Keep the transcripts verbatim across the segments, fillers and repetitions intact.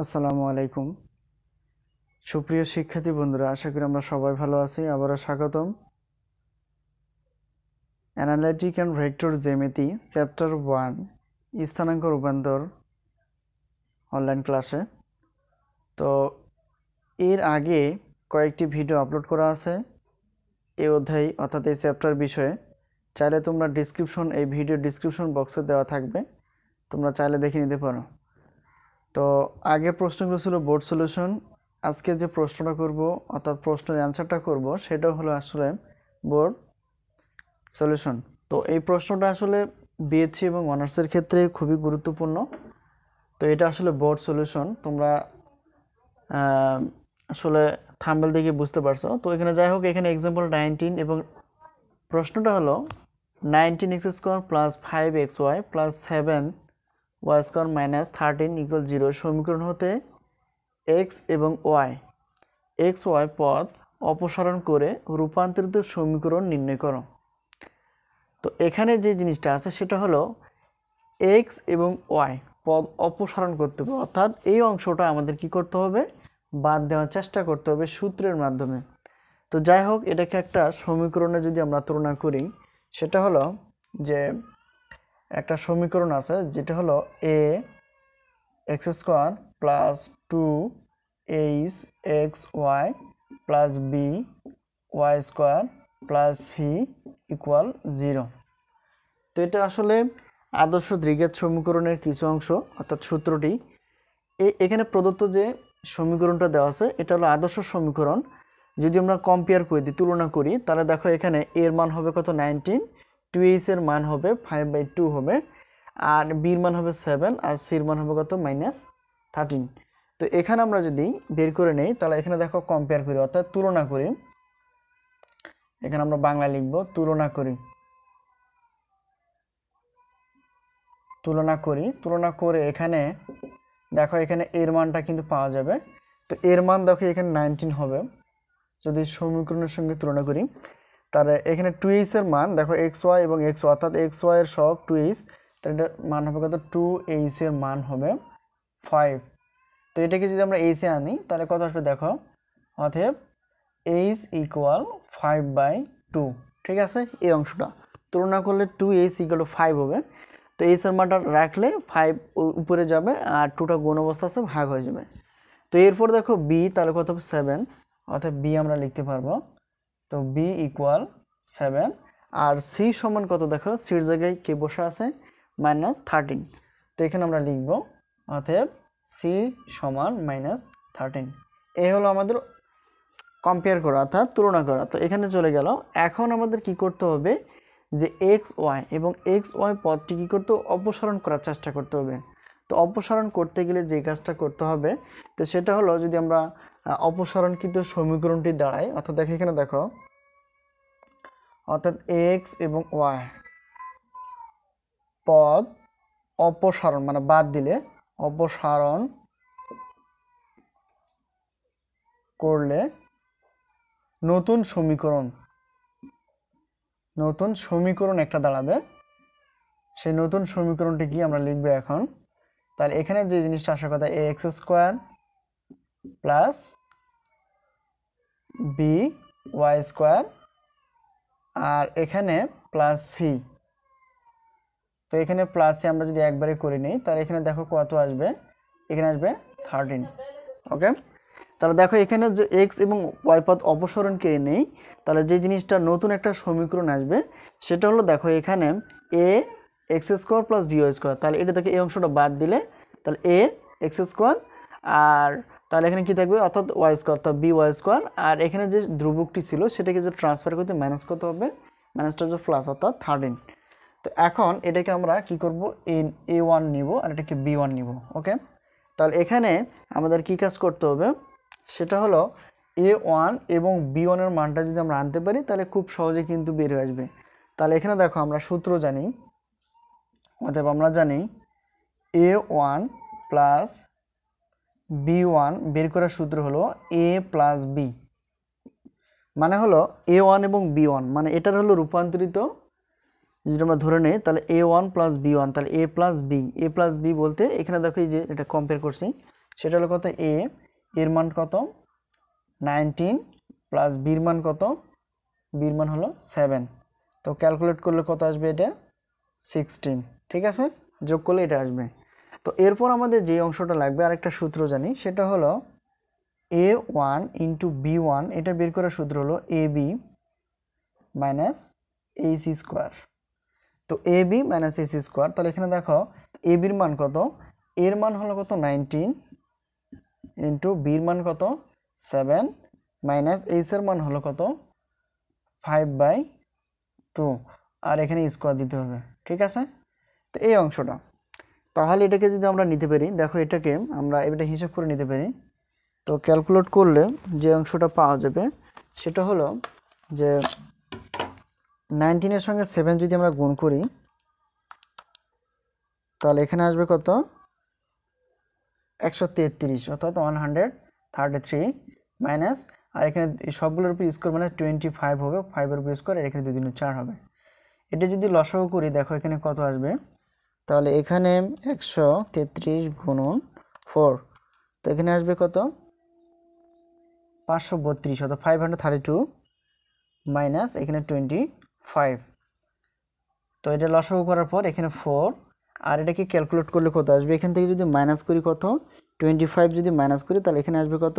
আসসালামু আলাইকুম সুপ্রিয় শিক্ষার্থী বন্ধুরা, আশা করি আমরা সবাই ভালো আছি। আবারও স্বাগতম অ্যানালাইটিক অ্যান্ড ভেক্টর জ্যামিতি চ্যাপ্টার ওয়ান স্থানাঙ্ক রূপান্তর অনলাইন ক্লাসে। তো এর আগে কয়েকটি ভিডিও আপলোড করা আছে এই অধ্যায় অর্থাৎ এই চ্যাপ্টার বিষয়ে। চাইলে তোমরা ডিসক্রিপশন এই ভিডিও ডিসক্রিপশন বক্সে দেওয়া থাকবে, তোমরা চাইলে দেখে নিতে পারো। তো আগের প্রশ্নগুলো ছিল বোর্ড সলিউশন। আজকে যে প্রশ্নটা করব অর্থাৎ প্রশ্নের অ্যান্সারটা করব সেটা হলো আসলে বোর্ড সলিউশন। তো এই প্রশ্নটা আসলে বিএসসি এবং অনার্সের ক্ষেত্রে খুবই গুরুত্বপূর্ণ। তো এটা আসলে বোর্ড সলিউশন, তোমরা আসলে থাম্বনেল দেখে বুঝতে পারছো। তো এখানে যাই হোক, এখানে এক্সাম্পল নাইনটিন এবং প্রশ্নটা হলো nineteen x square plus five x y plus seven y square minus thirteen equal zero সমীকরণ হতে এক্স এবং ওয়াই এক্স ওয়াই পদ অপসারণ করে রূপান্তরিত সমীকরণ নির্ণয় করো। তো এখানে যে জিনিসটা আছে সেটা হলো এক্স এবং ওয়াই পদ অপসারণ করতে হবে, অর্থাৎ এই অংশটা আমাদের কি করতে হবে, বাদ দেওয়ার চেষ্টা করতে হবে সূত্রের মাধ্যমে। তো যাই হোক, এটাকে একটা সমীকরণে যদি আমরা তুলনা করি, সেটা হলো যে একটা সমীকরণ আছে যেটা হলো a x square plus two h x y plus b y square plus c equal zero. তো এটা আসলে আদর্শ দ্বিঘাত সমীকরণের কিছু অংশ, অর্থাৎ সূত্রটি এখানে প্রদত্ত যে সমীকরণটা দেওয়া আছে এটা হলো আদর্শ সমীকরণ। যদি আমরা কম্পেয়ার করে দিই, তুলনা করি, তাহলে দেখো এখানে এর মান হবে কত নাইনটিন, টু এইচ এর মান হবে ফাইভ বাই টু হবে, আর বির মান হবে সেভেন, আর সির মান হবে কত মাইনাস থার্টিন। তো এখানে আমরা যদি বের করে নেই তাহলে এখানে দেখো কম্পেয়ার করি অর্থাৎ তুলনা করি। এখানে আমরা বাংলা লিখব তুলনা করি তুলনা করি তুলনা করে এখানে দেখো এখানে এর মানটা কিন্তু পাওয়া যাবে। তো এর মান দেখো এখানে নাইনটিন হবে যদি সমীকরণের সঙ্গে তুলনা করি। তাহলে এখানে টু এইচ এর মান দেখো এক্স ওয়াই এবং এক্স ওয়াই অর্থাৎ এক্স ওয়াই এর সহগ টু এইচ, তাহলে এটার মান হবে কত টু এইচ এর মান হবে ফাইভ। তো এটাকে যদি আমরা এইচে আনি তাহলে কত আসবে দেখো, অতএব h equal five by two. ঠিক আছে, এই অংশটা তুলনা করলে two h equal to five হবে। তো এইচ এর মানটা রাখলে ফাইভ উপরে যাবে আর টুটা গুণ অবস্থা আছে ভাগ হয়ে যাবে। তো এরপর দেখো বি, তাহলে কত হবে সেভেন, অর্থাৎ বি আমরা লিখতে পারবো। তো বি ইকুয়াল সেভেন, আর সি সমান কত দেখো, সির জায়গায় কে বসে আছে মাইনাস থার্টিন। তো এখানে আমরা লিখব অতএব সি সমান মাইনাস থার্টিন। এই হলো আমাদের কম্পেয়ার করা অর্থাৎ তুলনা করা। তো এখানে চলে গেল। এখন আমাদের কি করতে হবে যে এক্স ওয়াই এবং এক্স ওয়াই পদটি কী করতে অপসারণ করার চেষ্টা করতে হবে। তো অপসারণ করতে গেলে যে কাজটা করতে হবে তো সেটা হলো, যদি আমরা অপসারণকৃত সমীকরণটি দাঁড়াই, অর্থাৎ দেখো এখানে দেখো অর্থাৎ এক্স এবং ওয়াই পদ অপসারণ মানে বাদ দিলে অপসারণ করলে নতুন সমীকরণ নতুন সমীকরণ একটা দাঁড়াবে। সেই নতুন সমীকরণটি কি আমরা লিখবো এখন। তাহলে এখানে যে জিনিসটা আসার কথা a x square plus b y square আর এখানে প্লাস সি। তো এখানে প্লাস সি আমরা যদি একবারে করে নিই তাহলে এখানে দেখো কত আসবে, এখানে আসবে থার্টিন। ওকে, তাহলে দেখো এখানে যে এক্স এবং ওয়াই পদ অপসারণ করে নেই, তাহলে যে জিনিসটা নতুন একটা সমীকরণ আসবে সেটা হলো দেখো এখানে a x square plus b y square. তাহলে এটা থেকে এই অংশটা বাদ দিলে তাহলে এ এক্স স্কোয়ার, আর তাহলে এখানে কি থাকবে অর্থাৎ ওয়াই স্কোয়ার অর্থাৎ বি ওয়াই স্কোয়ার, আর এখানে যে ধ্রুবকটি ছিল সেটাকে যে ট্রান্সফার করতে মাইনাস কত হবে, মাইনাসটা হচ্ছে প্লাস অর্থাৎ থার্টিন। তো এখন এটাকে আমরা কি করব, এন এ ওয়ান নিব আর এটাকে বি ওয়ান নিব। ওকে, তাহলে এখানে আমাদের কি কাজ করতে হবে সেটা হলো এ ওয়ান এবং বি ওয়ানের মানটা যদি আমরা আনতে পারি তাহলে খুব সহজে কিন্তু বের হয়ে আসবে। তাহলে এখানে দেখো আমরা সূত্র জানি, অতএব আমরা জানি a one plus B one বের করার সূত্র হলো এ প্লাস বি, মানে হলো এ ওয়ান এবং বি ওয়ান মানে এটার হলো রূপান্তরিত যদি আমরা ধরে নেই তাহলে a one plus B one, তাহলে a plus b a plus b বলতে এখানে দেখো এই যে এটা কম্পেয়ার করছি সেটা হলো কত এ এর মান কত নাইনটিন প্লাস বির মান কত বির মান হলো সেভেন তো ক্যালকুলেট করলে কত আসবে এটা সিক্সটিন ঠিক আছে যোগ করলে এটা আসবে তো এরপর আমাদের যে অংশটা লাগবে আরেকটা সূত্র জানি সেটা হলো এ ওয়ান ইন্টু বি ওয়ান এটা বের করার সূত্র হলো A B minus h square তো a B minus h square তাহলে এখানে দেখো এ বির মান কত এর মান হলো কত নাইনটিন ইন্টু বির মান কত সেভেন মাইনাস এইচ এর মান হলো কত ফাইভ বাই টু আর এখানে স্কোয়ার দিতে হবে ঠিক আছে তো এই অংশটা তাহলে এটাকে যদি আমরা নিতে পারি দেখো এটাকে আমরা এটা হিসাব করে নিতে পারি তো ক্যালকুলেট করলে যে অংশটা পাওয়া যাবে সেটা হলো যে নাইনটিনের সঙ্গে সেভেন যদি আমরা গুণ করি তাহলে এখানে আসবে কত একশো তেত্রিশ অর্থাৎ one hundred thirty three minus আর এখানে সবগুলোর উপর স্কোয়ার মানে টোয়েন্টি ফাইভ হবে ফাইভের উপর স্কোয়ার আর এখানে দুই দিন চার হবে এটা যদি লসাগু করি দেখো এখানে কত আসবে তাহলে এখানে একশো তেত্রিশ গুণন ফোর তো এখানে আসবে কত পাঁচশো বত্রিশ অর্থাৎ five hundred thirty two minus এখানে টোয়েন্টি ফাইভ তো এটা লসাগু করার পর এখানে ফোর আর এটাকে ক্যালকুলেট করলে কত আসবে এখান থেকে যদি মাইনাস করি কত টোয়েন্টি ফাইভ যদি মাইনাস করি তাহলে এখানে আসবে কত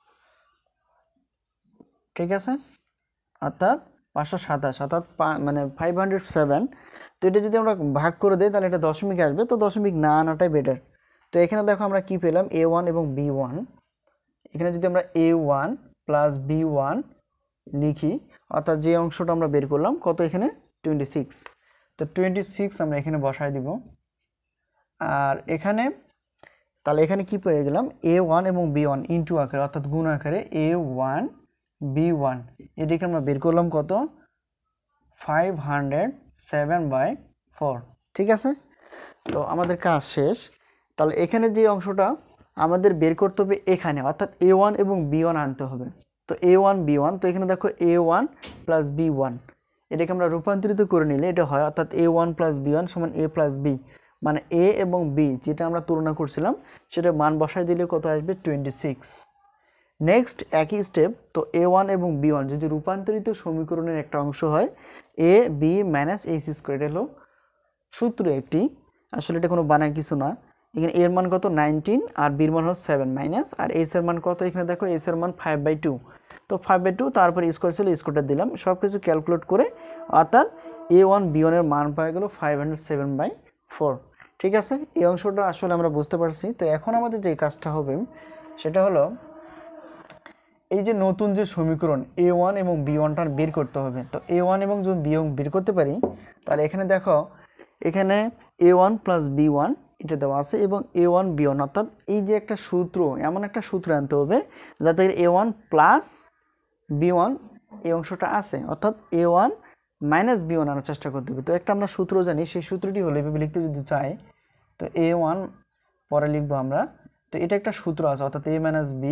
ঠিক আছে অর্থাৎ পাঁচশো সাতাশ অর্থাৎ মানে ফাইভ হান্ড্রেড সেভেন তো এটা যদি আমরা ভাগ করে দিই তাহলে এটা দশমিক আসবে তো দশমিক না আনাটাই বেটার তো এখানে দেখো আমরা কি পেলাম এ ওয়ান এবং বি ওয়ান এখানে যদি আমরা a one plus B one লিখি অর্থাৎ যে অংশটা আমরা বের করলাম কত এখানে টোয়েন্টি সিক্স তো টোয়েন্টি সিক্স আমরা এখানে বসায় দিব আর এখানে তাহলে এখানে কি পেয়ে গেলাম এ ওয়ান এবং বি ওয়ান ইন্টু আকারে অর্থাৎ গুণ আকারে এ ওয়ান বি ওয়ান এটিকে আমরা বের করলাম কত five hundred seven by four ঠিক আছে তো আমাদের কাজ শেষ তাহলে এখানে যে অংশটা আমাদের বের করতে হবে এখানে অর্থাৎ এ ওয়ান এবং বি ওয়ান আনতে হবে তো এ ওয়ান বি ওয়ান তো এখানে দেখো এ ওয়ান প্লাস বি ওয়ান এটাকে আমরা রূপান্তরিত করে নিলে এটা হয় অর্থাৎ এ ওয়ান প্লাস বি ওয়ান সমান এ প্লাস বি মানে এ এবং বি যেটা আমরা তুলনা করছিলাম সেটা মান বসায় দিলে কত আসবে টোয়েন্টি সিক্স নেক্সট একই স্টেপ তো এ ওয়ান এবং বি ওয়ান যদি রূপান্তরিত সমীকরণের একটা অংশ হয় a B minus h square এটা হলো সূত্র একটি আসলে এটা কোনো বানায় কিছু না এখানে এর মান কত নাইনটিন আর বির মান হলো সেভেন মাইনাস আর এইচ এর মান কত এখানে দেখো এইচ এর মান ফাইভ বাই টু তো ফাইভ বাই টু তারপরে স্কোয়ার ছিল স্কোয়ারটা দিলাম সব কিছু ক্যালকুলেট করে অর্থাৎ এ ওয়ান বি ওয়ানের মান পাওয়া গেল five hundred seven by four ঠিক আছে এই অংশটা আসলে আমরা বুঝতে পারছি তো এখন আমাদের যে কাজটা হবে সেটা হলো এই যে নতুন যে সমীকরণ এ ওয়ান এবং বি ওয়ানটা বের করতে হবে তো এ ওয়ান এবং যদি বি ওয়ান বের করতে পারি তাহলে এখানে দেখো এখানে এ ওয়ান প্লাস বি ওয়ান এটা দেওয়া আছে এবং এ ওয়ান বি ওয়ান অর্থাৎ এই যে একটা সূত্র এমন একটা সূত্র আনতে হবে যাতে a one plus B one এই অংশটা আছে অর্থাৎ এ ওয়ান মাইনাস বি ওয়ান আনার চেষ্টা করতে হবে তো একটা আমরা সূত্র জানি সেই সূত্রটি হলো এভাবে লিখতে যদি চাই তো এ ওয়ান পরে লিখবো আমরা তো এটা একটা সূত্র আছে অর্থাৎ এ মাইনাস বি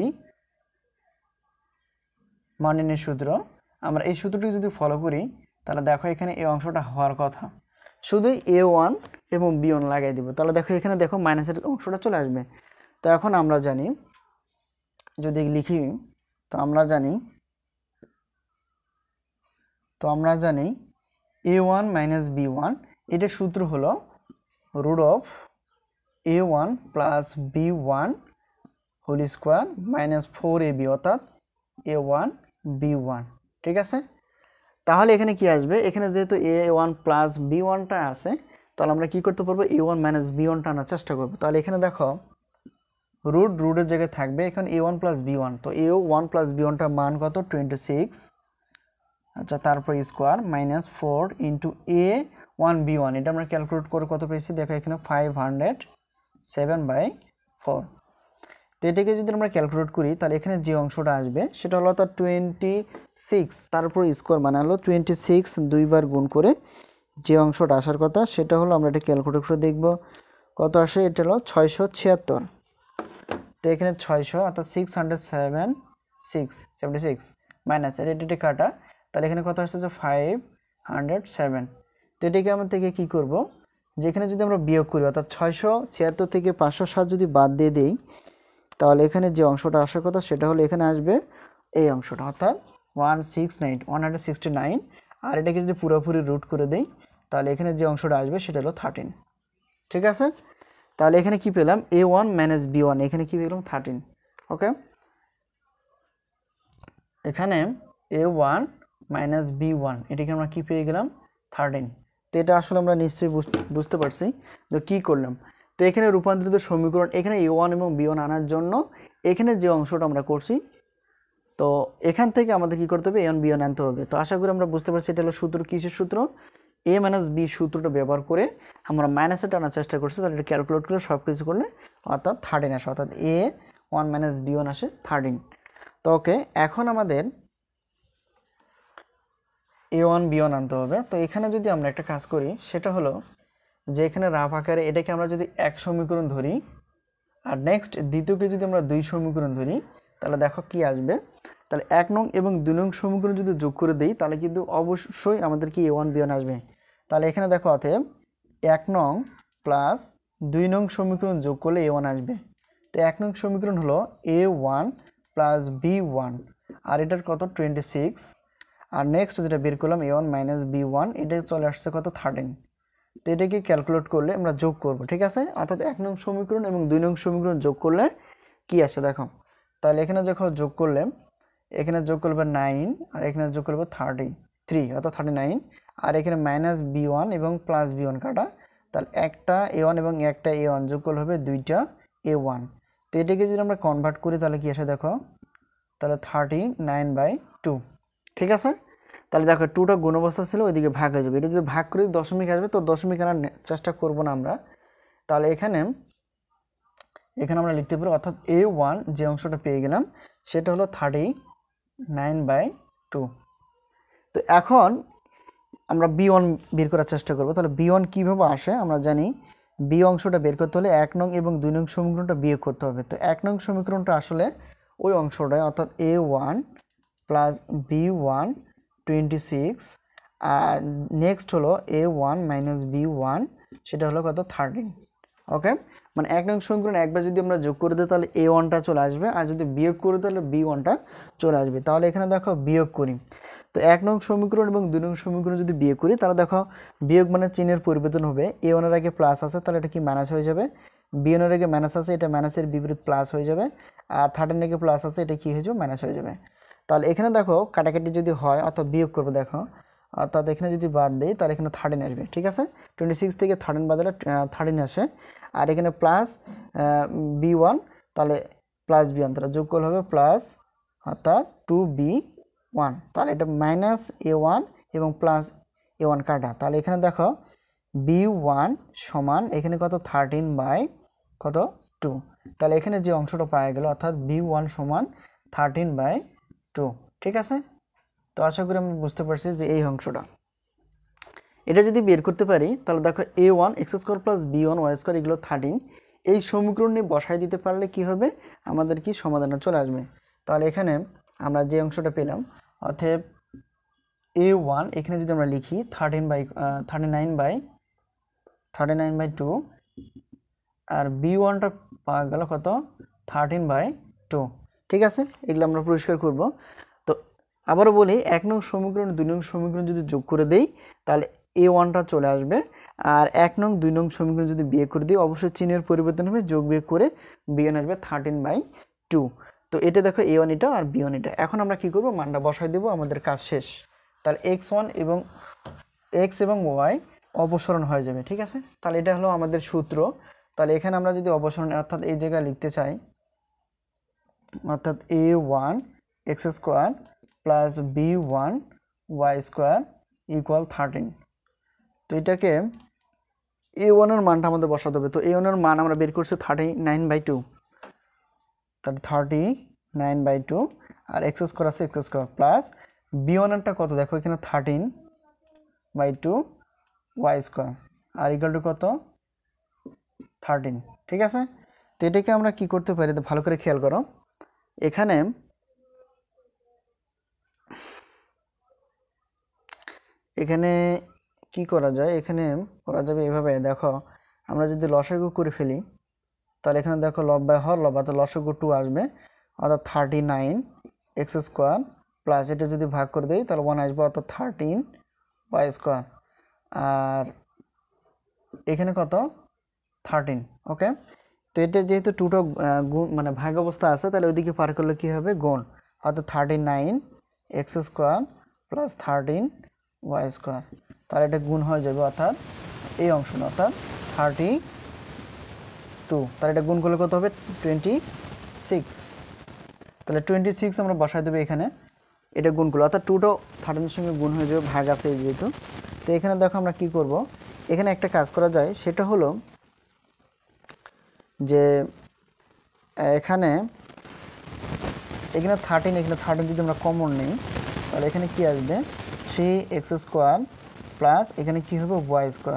মানের সূত্র আমরা এই সূত্রটি যদি ফলো করি তাহলে দেখো এখানে এই অংশটা হওয়ার কথা শুধু এ ওয়ান এবং বি ওয়ান লাগাই দিব তাহলে দেখো এখানে দেখো মাইনাসের অংশটা চলে আসবে তো এখন আমরা জানি যদি লিখি তো আমরা জানি তো আমরা জানি a one minus B one এটার সূত্র হলো root of a one plus B one whole square minus four A b অর্থাৎ এ ওয়ান বি ওয়ান ঠিক আছে তাহলে এখানে কি আসবে এখানে যেহেতু এ ওয়ান প্লাস বি ওয়ানটা আছে তাহলে আমরা কি করতে পারবো এ ওয়ান মাইনাস বি ওয়ানটা আনার চেষ্টা করবো তাহলে এখানে দেখো রুট রুটের জায়গায় থাকবে এখানে এ ওয়ান প্লাস বি ওয়ান তো এ ওয়ান প্লাস বি ওয়ানটার মান কত টোয়েন্টি সিক্স আচ্ছা তারপর square minus four into a one b one এটা আমরা ক্যালকুলেট করে কত পেয়েছি দেখো এখানে five hundred seven by four তো এটাকে যদি আমরা ক্যালকুলেট করি তাহলে এখানে যে অংশটা আসবে সেটা হলো তার টোয়েন্টি সিক্স তারপর স্কোয়ার মানে হলো টোয়েন্টি সিক্স দুইবার গুণ করে যে অংশটা আসার কথা সেটা হলো আমরা এটা ক্যালকুলেট করে দেখব কত আসে এটা হলো ছয়শো ছিয়াত্তর তো এখানে ছয়শো অর্থাৎ six hundred seven six seventy six minus এর এটি কাটা তাহলে এখানে কত আসছে যে ফাইভ হান্ড্রেড সেভেন তো এটাকে আমরা থেকে কী করবো যেখানে যদি আমরা বিয়োগ করি অর্থাৎ ছয়শো ছিয়াত্তর থেকে পাঁচশো সাত যদি বাদ দিয়ে দিই তাহলে এখানে যে অংশটা আসার কথা সেটা হলো এখানে আসবে এই অংশটা, অর্থাৎ one six nine one hundred sixty nine. আর এটাকে যদি পুরোপুরি রুট করে দেই তাহলে এখানে যে অংশটা আসবে সেটা হলো থার্টিন। ঠিক আছে, তাহলে এখানে কি পেলাম, এ ওয়ান মাইনাস বি ওয়ান, এখানে কি পেলাম থার্টিন। ওকে, এখানে এ ওয়ান মাইনাস বি ওয়ান এটাকে আমরা কি পেয়ে গেলাম থার্টিন। তো এটা আসলে আমরা নিশ্চয়ই বুঝতে পারছি তো কী করলাম। তো এখানে রূপান্তরিত সমীকরণ এখানে এ ওয়ান এবং বি ওয়ান আনার জন্য এখানে যে অংশটা আমরা করছি, তো এখান থেকে আমাদের কি করতে হবে, এ ওয়ান বি ওয়ান আনতে হবে। তো আশা করি আমরা বুঝতে পারছি এটা হলো সূত্র, কিসের সূত্র, এ মাইনাস বি সূত্রটা ব্যবহার করে আমরা মাইনাসে টানার চেষ্টা করছি। তাহলে এটা ক্যালকুলেট করে সব কিছু করলে অর্থাৎ থার্টিন আসে, অর্থাৎ এ ওয়ান মাইনাস বি ওয়ান আসে থার্টিন। তো ওকে, এখন আমাদের এ ওয়ান বি ওয়ান আনতে হবে। তো এখানে যদি আমরা একটা কাজ করি সেটা হলো যে এখানে রাফ আকারে এটাকে আমরা যদি এক সমীকরণ ধরি আর নেক্সট দ্বিতীয়কে যদি আমরা দুই সমীকরণ ধরি তাহলে দেখো কি আসবে। তাহলে এক নং এবং দুই নং সমীকরণ যদি যোগ করে দিই তাহলে কিন্তু অবশ্যই আমাদের কি এ ওয়ান বি ওয়ান আসবে। তাহলে এখানে দেখো অতএব এক নং প্লাস দুই নং সমীকরণ যোগ করলে এ ওয়ান আসবে। তো এক নং সমীকরণ হলো এ ওয়ান প্লাস বি ওয়ান আর এটার কত টোয়েন্টি সিক্স, আর নেক্সট যেটা বের করলাম A one minus B one এটা চলে আসছে কত থার্টিন। তো এটাকে ক্যালকুলেট করলে আমরা যোগ করব, ঠিক আছে, অর্থাৎ এক নং সমীকরণ এবং দুই নং সমীকরণ যোগ করলে কি আসে দেখো। তাহলে এখানে যখন যোগ করলে এখানে যোগ করবে নাইন আর এখানে যোগ করবে থার্টি থ্রি অর্থাৎ থার্টি নাইন, আর এখানে মাইনাস বি ওয়ান এবং প্লাস বি ওয়ান কাটা, তাহলে একটা এ ওয়ান এবং একটা এ ওয়ান যোগ করলে হবে দুইটা এ ওয়ান। তো এটাকে যদি আমরা কনভার্ট করি তাহলে কি আসে দেখো, তাহলে থার্টি নাইন বাই টু। ঠিক আছে, তাহলে দেখো টুটা গুণ অবস্থা ছিল ওইদিকে ভাগ হয়ে যাবে, এটা যদি ভাগ করে দশমিক আসবে তো দশমিক আনার চেষ্টা করব না আমরা। তাহলে এখানে এখানে আমরা লিখতে পারি অর্থাৎ এ ওয়ান যে অংশটা পেয়ে গেলাম সেটা হলো থার্টি নাইন বাই টু। তো এখন আমরা বি ওয়ান বের করার চেষ্টা করবো। তাহলে বি ওয়ান কীভাবে আসে আমরা জানি, বি অংশটা বের করতে হলে এক নং এবং দুই নং সমীকরণটা বিয়োগ করতে হবে। তো এক নং সমীকরণটা আসলে ওই অংশটায় অর্থাৎ এ one plus B one twenty six আর নেক্সট হলো এ ওয়ান মাইনাস বি ওয়ান সেটা হলো কত থার্টিন। ওকে, মানে এক নং সমীকরণ একবার যদি আমরা যোগ করে দিই তাহলে এ ওয়ানটা চলে আসবে, আর যদি বিয়োগ করে তাহলে বি ওয়ানটা চলে আসবে। তাহলে এখানে দেখো বিয়োগ করি, তো এক নং সমীকরণ এবং দুই নং সমীকরণ যদি বিয়োগ করি তাহলে দেখো বিয়োগ মানে চিহ্নের পরিবর্তন হবে, এ ওয়ানের আগে প্লাস আছে তাহলে এটা কি মাইনাস হয়ে যাবে, বি ওয়ানের আগে মাইনাস আছে এটা মাইনাসের বিপরীত প্লাস হয়ে যাবে, আর থার্টিনের আগে প্লাস আছে এটা কি হয়ে যাবে মাইনাস হয়ে যাবে। তাহলে এখানে দেখো কাটাকাটি যদি হয় অর্থাৎ বিয়োগ করবো দেখো, অর্থাৎ এখানে যদি বাদ দিই তাহলে এখানে থার্টিন আসবে। ঠিক আছে, টোয়েন্টি সিক্স থেকে থার্টিন বাদ দিলে থার্টিন আসে, আর এখানে প্লাস বি ওয়ান তাহলে প্লাস বি ওয়ান তাহলে যোগ করলে হবে প্লাস অর্থাৎ টু বি ওয়ান, তাহলে এটা মাইনাস এ ওয়ান এবং প্লাস এ ওয়ান কাটা, তাহলে এখানে দেখো বি ওয়ান সমান এখানে কত থার্টিন বাই কত টু, তাহলে এখানে যে অংশটা পাওয়া গেল অর্থাৎ বি ওয়ান সমান থার্টিন বাই টু। ঠিক আছে, তো আশা করি আমি বুঝতে পারছি যে এই অংশটা এটা যদি বের করতে পারি তাহলে দেখো এ one X square plus B one Y square এগুলো থার্টিন, এই সমীকরণে বসাই দিতে পারলে কি হবে আমাদের কি সমাধানে চলে আসবে। তাহলে এখানে আমরা যে অংশটা পেলাম অর্থাৎ এ ওয়ান এখানে যদি আমরা লিখি thirteen by thirty nine by thirty nine by two, আর বি ওয়ানটা পাওয়া গেল কত থার্টিন বাই টু। ঠিক আছে, এগুলো আমরা পরিষ্কার করব। তো আবারও বলি এক নং সমীকরণ দুই নং সমীকরণ যদি যোগ করে দেই তাহলে এ ওয়ানটা চলে আসবে, আর এক নং দুই নং সমীকরণ যদি বিয়োগ করে দিই অবশ্যই চিহ্নের পরিবর্তন হবে, যোগ বিয়োগ করে বি ওয়ান আসবে থার্টিন বাই টু। তো এটা দেখো এ ওয়ান এটা আর বি ওয়ান এটা, এখন আমরা কি করব মানটা বসাই দেবো, আমাদের কাজ শেষ। তাহলে এক্স ওয়ান এবং এক্স এবং ওয়াই অপসরণ হয়ে যাবে। ঠিক আছে, তাহলে এটা হলো আমাদের সূত্র। তাহলে এখানে আমরা যদি অপসরণ অর্থাৎ এই জায়গায় লিখতে চাই অর্থাৎ এ one X square plus B one Y square equal thirteen. তো এটাকে এ ওয়ানের মানটা আমাদের বসাতে হবে। তো এ ওয়ানের মান আমরা বের করছি থার্টি নাইন বাই টু, তাহলে থার্টি নাইন বাই টু আর এক্স স্কোয়ার আছে এক্স স্কোয়ার প্লাস বি ওয়ানেরটা কত দেখো এখানে thirteen by two Y square আর ইকুয়াল টু কত থার্টিন। ঠিক আছে, তো এটাকে আমরা কি করতে পারি ভালো করে খেয়াল করো, এখানে এখানে কি করা যায়, এখানে করা যাবে এভাবে, দেখো আমরা যদি লসাগু করে ফেলি তাহলে এখানে দেখো লব বাই হর লব তো লসাগু টু আসবে, অর্থাৎ thirty nine X square plus এটা যদি ভাগ করে দিই তাহলে ওয়ান আসবে, অর্থাৎ থার্টিন ওয়াই স্কোয়ার। আর এখানে কত থার্টিন। ওকে, তো এটা যেহেতু টুটো গুণ মানে ভাগ অবস্থা আছে, তাহলে ওইদিকে পার করলে কী হবে গুণ, অর্থাৎ thirty nine X square plus thirteen Y square. তাহলে এটা গুণ হয়ে যাবে, অর্থাৎ এই অংশটা অর্থাৎ থার্টি টু। তাহলে এটা গুণ করলে কত হবে টোয়েন্টি সিক্স। তাহলে টোয়েন্টি সিক্স আমরা বসাই দেবো এখানে, এটা গুণ করলো অর্থাৎ টুটো থার্টিনের সঙ্গে গুণ হয়ে যাবে, ভাগ আছে যেহেতু। তো এখানে দেখো আমরা কি করব, এখানে একটা কাজ করা যায়, সেটা হলো যে এখানে এখানে থার্টিন এখানে থার্টিন যদি আমরা কমন নিই তাহলে এখানে কি আসবে থ্রি এক্স স্কোয়ার প্লাস এখানে কি হবে ওয়াই স্কোয়ার,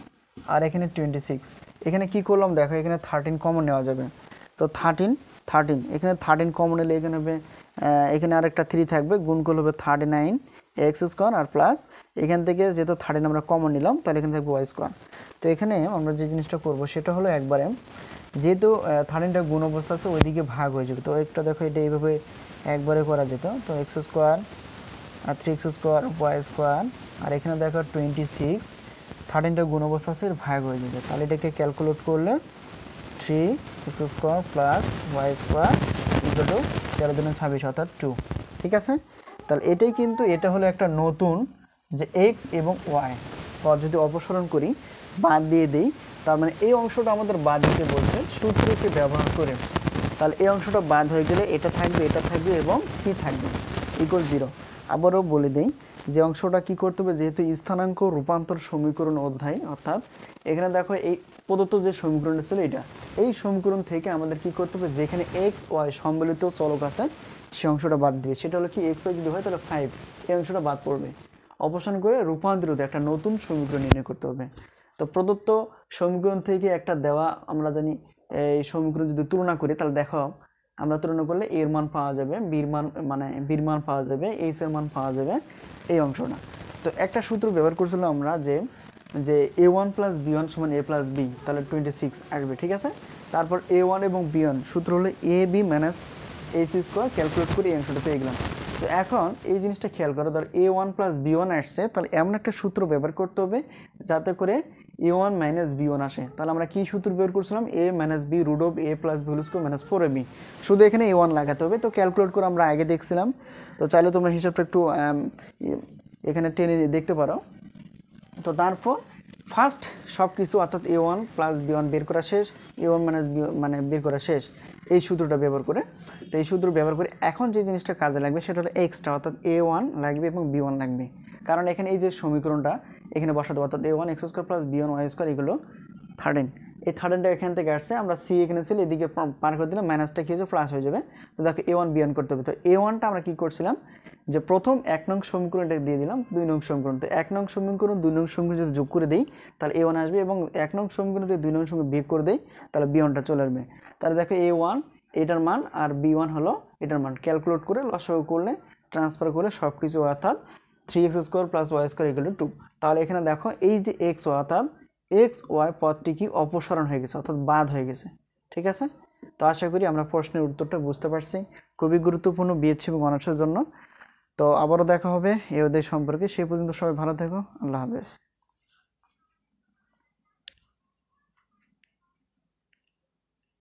আর এখানে টোয়েন্টি সিক্স। এখানে কি করলাম দেখো, এখানে থার্টিন কমন নেওয়া যাবে, তো থার্টিন থার্টিন এখানে থার্টিন কমন এলে এখানে হবে এখানে আরেকটা থ্রি থাকবে, গুণ করলে হবে থার্টি নাইন এক্স স্কোয়ার আর প্লাস এখান থেকে যেহেতু থার্টিন আমরা কমন নিলাম তাহলে এখানে থাকবে ওয়াই স্কোয়ার। তো এখানে আমরা যে জিনিসটা করব সেটা হলো একবারে যেহেতু থার্টিনটা গুণ অবস্থা আছে ওইদিকে ভাগ হয়ে যাবে, তো একটা দেখো এটা এইভাবে একবারে করা যেত, তো এক্স স্কোয়ার আর three X square Y square, আর এখানে দেখো টোয়েন্টি সিক্স থার্টিনটা গুণ অবস্থা আছে ভাগ হয়ে যাবে, তাহলে এটাকে ক্যালকুলেট করলে three X square plus Y square equal to তেরো দিনে ছাব্বিশ অর্থাৎ টু। ঠিক আছে, তাহলে এটাই কিন্তু এটা হলো একটা নতুন যে এক্স এবং ওয়াই পদ যদি অপসারণ করি বাদ দিয়ে দিই, তার মানে এই অংশটা আমাদের বাদ দিতে বলছে সূত্রকে ব্যবহার করে। তাহলে এই অংশটা বাদ হয়ে গেলে এটা থাকবে এটা থাকবে এবং সি থাকবে ইকুয়াল জিরো। আবারও বলে দিই যে অংশটা কি করতে হবে, যেহেতু স্থানাঙ্ক রূপান্তর সমীকরণ অধ্যায়, অর্থাৎ এখানে দেখো এই প্রদত্ত যে সমীকরণটা ছিল এটা, এই সমীকরণ থেকে আমাদের কি করতে হবে, যেখানে এক্স ওয়াই সম্বলিত চলক আছে সেই অংশটা বাদ দিবে, সেটা হলো কি এক্স ওয়াই যদি হয় তাহলে ফাইভ, এই অংশটা বাদ পড়বে, অপসারণ করে রূপান্তরিত একটা নতুন সমীকরণ নির্ণয় করতে হবে। তো প্রদত্ত সমীকরণ থেকে একটা দেওয়া আমরা জানি এই সমীকরণ যদি তুলনা করি তাহলে দেখো আমরা তুলনা করলে এর মান পাওয়া যাবে, বির মান মানে বির মান পাওয়া যাবে, এইচ এর মান পাওয়া যাবে, এই অংশটা। তো একটা সূত্র ব্যবহার করছিলাম আমরা যে যে A one plus B one সমান এ প্লাস বি, তাহলে টোয়েন্টি সিক্স আসবে। ঠিক আছে, তারপর এ ওয়ান এবং বি ওয়ান সূত্র হলো A B minus A C square, calculate করে এই অংশটা পেয়ে গেলাম। তো এখন এই জিনিসটা খেয়াল করো, ধর A one plus B one আসছে, তাহলে এমন একটা সূত্র ব্যবহার করতে হবে যাতে করে A one minus B one আসে। তাহলে আমরা কি সূত্র ব্যবহার করছিলাম, A minus B root of A plus B whole square minus four A B, শুধু এখানে এ ওয়ান লাগাতে হবে। তো ক্যালকুলেট করে আমরা আগে দেখছিলাম, তো চাইলে তোমরা হিসাবটা একটু এখানে টেনে দেখতে পারো। তো তারপর ফার্স্ট সব কিছু অর্থাৎ এ ওয়ান প্লাস বি ওয়ান বের করা শেষ, এ ওয়ান মাইনাস বি মানে বের করা শেষ এই সূত্রটা ব্যবহার করে। তো এই সূত্র ব্যবহার করে এখন যে জিনিসটা কাজে লাগবে সেটা হলো এক্সট্রা, অর্থাৎ এ ওয়ান লাগবে এবং বি ওয়ান লাগবে, কারণ এখানে এই যে সমীকরণটা এখানে বসাতে অর্থাৎ এ one X square plus B one Y square এগুলো থার্টিন, এই থার্টিনটা এখান থেকে আসছে, আমরা সি এখানে ছিল এদিকে পার করে দিলে মাইনাসটা কি হয়েছে প্লাস হয়ে যাবে। তো দেখো এ ওয়ান বি ওয়ান করতে হবে, তো এ ওয়ানটা আমরা কী করছিলাম যে প্রথম এক নং সমীকরণটা দিয়ে দিলাম দুই নং সমীকরণ, তো এক নং সমীকরণ দুই নং সমীকরণ যদি যোগ করে দিই তাহলে এ ওয়ান আসবে, এবং এক নং সমীকরণ যদি দুই নং সঙ্গে বিয়োগ করে দিই তাহলে বি ওয়ানটা চলে আসবে। তাহলে দেখো এ ওয়ান এটার মান আর বি ওয়ান হলো এটার মান, ক্যালকুলেট করে লসাগু করলে ট্রান্সফার করে সব কিছু অর্থাৎ three X square plus Y square equal to two. তাহলে এখানে দেখো এই যে এক্স ওয়াই অর্থাৎ এক্স ওয়াই পদটি কি অপসারণ হয়ে গেছে অর্থাৎ বাদ হয়ে গেছে। ঠিক আছে, তো আশা করি আমরা প্রশ্নের উত্তরটা বুঝতে পারছি, খুবই গুরুত্বপূর্ণ বিএসসি এবং অনার্সের জন্য। তো আবারও দেখা হবে এই অধ্যায় সম্পর্কে, সেই পর্যন্ত সবাই ভালো থেকো, আল্লাহ হাফেজ।